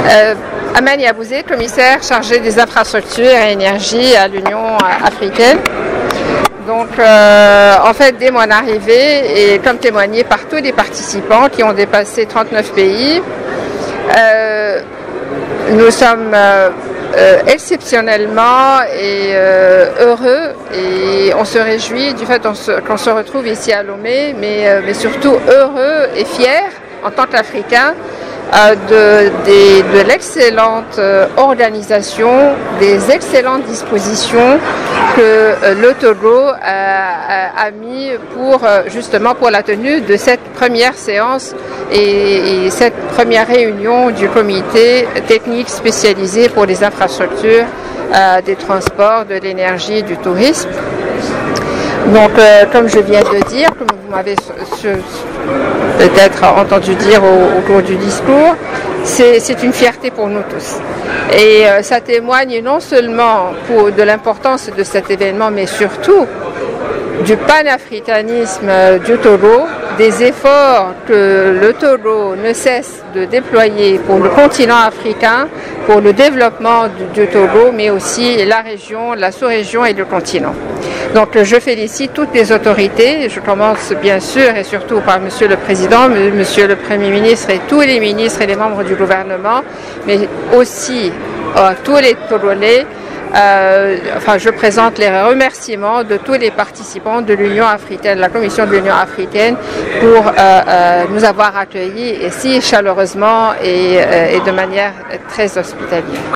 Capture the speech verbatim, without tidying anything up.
Euh, Aman Yabouzé, commissaire chargé des infrastructures et énergie à l'Union africaine. Donc, euh, en fait, dès mon arrivée, et comme témoigné par tous les participants qui ont dépassé trente-neuf pays, euh, nous sommes euh, euh, exceptionnellement et euh, heureux et on se réjouit du fait qu'on se, qu'on se retrouve ici à Lomé, mais, euh, mais surtout heureux et fiers en tant qu'Africains euh, de, de, de l'excellente euh, organisation, des excellentes dispositions que euh, le Togo a, a, a mis pour euh, justement pour la tenue de cette première séance et, et cette première réunion du comité technique spécialisé pour les infrastructures, euh, des transports, de l'énergie et du tourisme. Donc, euh, comme je viens de dire, comme vous m'avez peut-être entendu dire au, au cours du discours, c'est une fierté pour nous tous. Et euh, ça témoigne non seulement pour, de l'importance de cet événement, mais surtout du panafricanisme du Togo, des efforts que le Togo ne cesse de déployer pour le continent africain, pour le développement du, du Togo, mais aussi la région, la sous-région et le continent. Donc je félicite toutes les autorités, je commence bien sûr et surtout par Monsieur le Président, Monsieur le Premier ministre et tous les ministres et les membres du gouvernement, mais aussi euh, tous les Togolais. Euh, enfin, je présente les remerciements de tous les participants de l'Union africaine, la Commission de l'Union africaine, pour euh, euh, nous avoir accueillis si chaleureusement et, euh, et de manière très hospitalière.